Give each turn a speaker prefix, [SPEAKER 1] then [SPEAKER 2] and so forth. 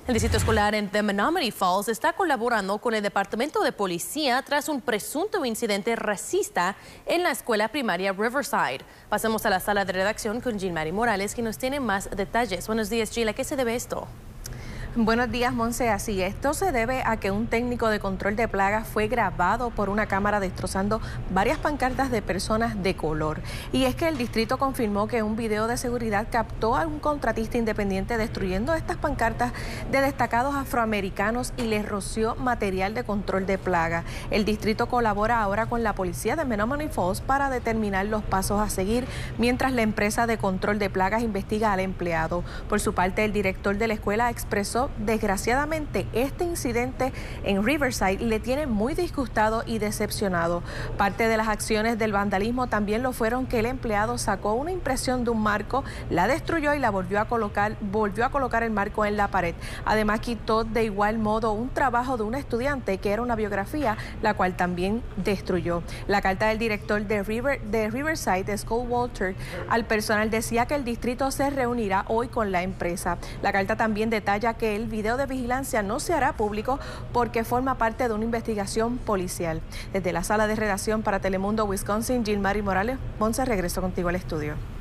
[SPEAKER 1] El distrito escolar en The Menominee Falls está colaborando con el Departamento de Policía tras un presunto incidente racista en la escuela primaria Riverside. Pasemos a la sala de redacción con Gilmari Morales, que nos tiene más detalles. Buenos días, Gil. ¿A qué se debe esto?
[SPEAKER 2] Buenos días, Monse. Así, esto se debe a que un técnico de control de plagas fue grabado por una cámara destrozando varias pancartas de personas de color. Y es que el distrito confirmó que un video de seguridad captó a un contratista independiente destruyendo estas pancartas de destacados afroamericanos y les roció material de control de plaga. El distrito colabora ahora con la policía de Menominee Falls para determinar los pasos a seguir, mientras la empresa de control de plagas investiga al empleado. Por su parte, el director de la escuela expresó: desgraciadamente, este incidente en Riverside le tiene muy disgustado y decepcionado. Parte de las acciones del vandalismo también lo fueron que el empleado sacó una impresión de un marco, la destruyó y la volvió a colocar el marco en la pared. Además, quitó de igual modo un trabajo de una estudiante que era una biografía, la cual también destruyó. La carta del director de Riverside, Scott Walter, al personal decía que el distrito se reunirá hoy con la empresa. La carta también detalla que el video de vigilancia no se hará público porque forma parte de una investigación policial. Desde la sala de redacción para Telemundo Wisconsin, Gilmari Morales. Monse, regreso contigo al estudio.